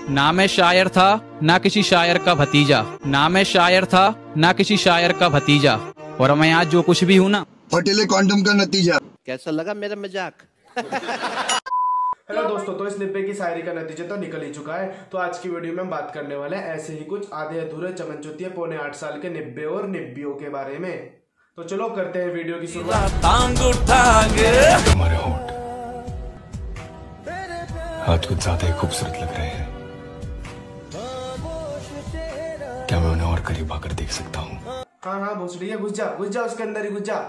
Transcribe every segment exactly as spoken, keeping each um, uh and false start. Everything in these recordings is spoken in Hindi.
ना मैं शायर था ना किसी शायर का भतीजा, ना मैं शायर था ना किसी शायर का भतीजा, और मैं आज जो कुछ भी हूँ ना, फटेले कॉन्डम का नतीजा। कैसा लगा मेरा मजाक? हेलो दोस्तों, तो इस निब्बे की शायरी का नतीजा तो निकल ही चुका है। तो आज की वीडियो में हम बात करने वाले हैं ऐसे ही कुछ आधे अधूरे चमनचुतिया पौने आठ साल के निब्बे और निब्बियों के बारे में। तो चलो करते हैं वीडियो की शुरुआत। तुम्हारे होंठ आज कुछ ज्यादा ही खूबसूरत लग रहे हैं। क्या मैं उन्हें और करीब आकर देख सकता हूँ? हाँ हाँ भोसड़ी है, घुस जा घुस जा उसके अंदर ही घुस जा।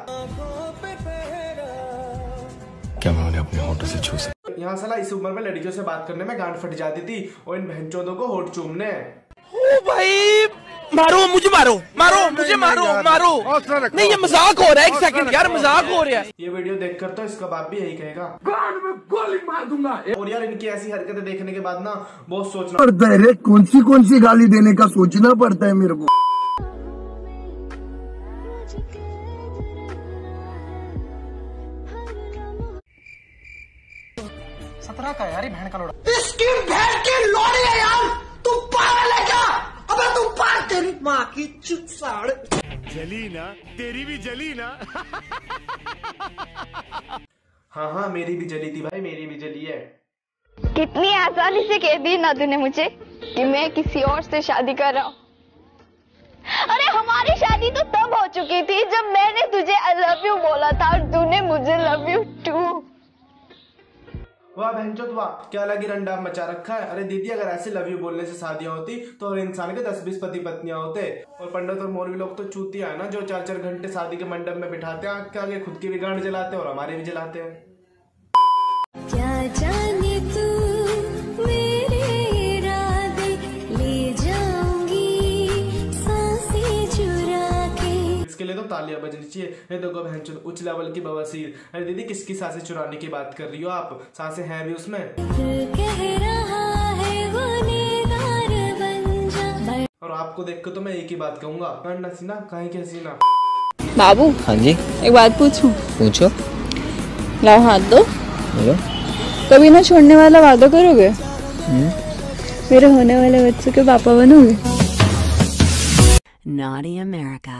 क्या मैं उन्हें अपने होठों से छू सकता? यहाँ साला इस उम्र में लड़कियों से बात करने में गांड फट जाती थी और इन बहनचोदों को होठ चूमने। ओ भाई मारो मुझे, मारो मारो मुझे, मारो मारो नहीं, ये मजाक हो रहा है। एक सेकंड यार, मजाक हो रहा है। ये वीडियो देखकर तो इसका बाप भी यही कहेगा, गांड में गोली मार दूंगा। और यार इनकी ऐसी हरकतें देखने के बाद ना बहुत सोचना पड़ता है रे, कौन सी कौन सी गाली देने का सोचना पड़ता है मेरे को। सत्रह का यार, बहन का लोड़ा। इसकी बहन की लोड़ी है यार, तुम पागल है क्या? अबे तुम पार, तेरी माँ की चुत साड़। जली ना, तेरी भी जली ना। हाँ हाँ मेरी भी जली थी भाई, मेरी भी जली है। कितनी आसानी से कह दी ना तूने मुझे कि मैं किसी और से शादी कर रहा हूँ। अरे हमारी शादी तो तब हो चुकी थी जब मैंने तुझे आई लव यू बोला था और तूने मुझे लव यू टू। वाह बहनचोद वाह, क्या लगी रंडा मचा रखा है। अरे दीदी, अगर ऐसे लव यू बोलने से शादियां होती तो हर इंसान के दस बीस पति पत्नियां होते। और पंडित और मौलवी लोग तो चूतिया है ना, जो चार चार घंटे शादी के मंडप में बिठाते हैं आग के आगे, खुद की भी गांड जलाते हैं और हमारे भी जलाते हैं। क्या जाने तू मेरे इरादे ले जाऊंगी सांसें चुरा के। इसके लिए तो तालियां बजनी चाहिए। ये देखो बहनचोद उच्च लेवल की बवासीर। अरे दीदी, किसकी सांसें चुराने की बात कर रही हो आप? सांसें हैं भी उसमें। कह रहा है वो नेदार बन जा। और आपको देख के तो मैं एक ही बात कहूंगा, हसीना कहीं की हसीना। बाबू, हाँ जी, एक बात पूछूं? पूछो। लाओ हाथ दो। बोलो। कभी ना छोड़ने वाला वादा करोगे? मेरे होने वाले बच्चे के पापा बनोगे? Naughty America।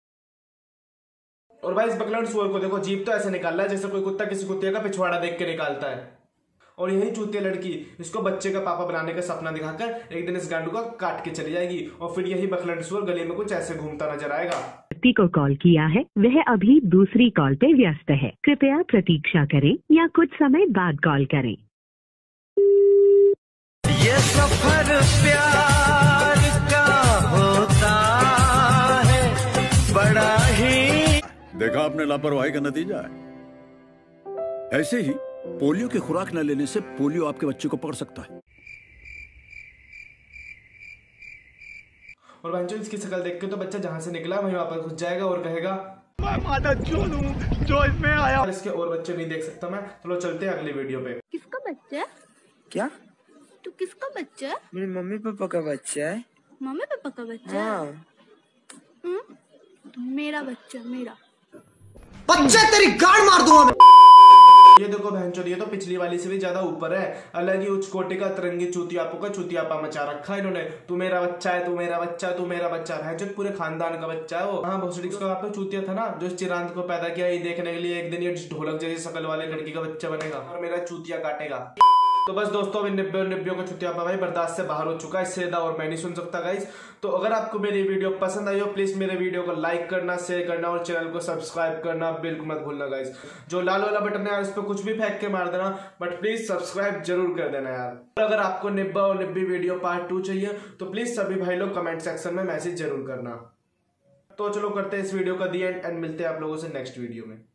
और भाई इस बकलंड सुअर को देखो, जीभ तो ऐसे निकाल रहा है जैसे कोई कुत्ता किसी कुत्ते का पिछवाड़ा देख के निकालता है। और यही चूतिया लड़की इसको बच्चे का पापा बनाने का सपना दिखाकर एक दिन इस गांडू का काट के चली जाएगी और फिर यही बकलंड सुअर गली में कुछ ऐसे घूमता नजर आएगा। व्यक्ति को कॉल किया है, वह अभी दूसरी कॉल पे व्यस्त है, कृपया प्रतीक्षा करें या कुछ समय बाद कॉल करें। ये सफर प्यार का होता है बड़ा ही। देखा आपने लापरवाही का नतीजा है। ऐसे ही पोलियो की खुराक न लेने से पोलियो आपके बच्चे को पकड़ सकता है। और बहनचोद इसकी शक्ल देख के तो बच्चा जहां से निकला वहीं वापस घुस जाएगा और कहेगा मैं माता चोद हूं जो इसमें आया। और इसके और बच्चे नहीं देख सकता मैं। चलो चलते हैं अगली वीडियो पे। किसका बच्चा? क्या? तू किसका बच्चा? मेरे मम्मी पापा का बच्चा है। मम्मी पापा का बच्चा? हाँ। हम्म, मेरा बच्चा, मेरा बच्चे तेरी गाड़ मार दूंगा मैं। ये देखो बहनचोद, ये तो पिछली वाली से भी ज्यादा ऊपर है। अलग ही उच्च कोटि का तिरंगी चूतियापो का चूतियापा मचा रखा है इन्होंने। तू मेरा बच्चा है, तू मेरा बच्चा, तू मेरा बच्चा। बहनचोद पूरे खानदान का बच्चा है वो। हाँ भोसड़ी का आप तो चूतिया था ना जो इस चिरांद को पैदा किया ये देखने के लिए एक दिन ये ढोलक जैसी शकल वाले लड़की का बच्चा बनेगा और मेरा चूतिया काटेगा। तो बस दोस्तों, अभी निब्बे और निब्बियों का चुतियापा भाई बर्दाश्त से बाहर हो चुका है। इससे ज्यादा और मैं नहीं सुन सकता गाइस। तो अगर आपको मेरी वीडियो पसंद आई हो प्लीज मेरे वीडियो को लाइक करना, शेयर करना और चैनल को सब्सक्राइब करना बिल्कुल मत भूलना गाइस। जो लाल वाला बटन है यार, इस पर कुछ भी फेंक के मार देना, बट प्लीज सब्सक्राइब जरूर कर देना यार। और अगर आपको निब्बा और निब्बी वीडियो पार्ट टू चाहिए तो प्लीज सभी भाई लोग कमेंट सेक्शन में मैसेज जरूर करना। तो चलो करते हैं इस वीडियो का दी एंड एंड मिलते हैं आप लोगों से नेक्स्ट वीडियो में।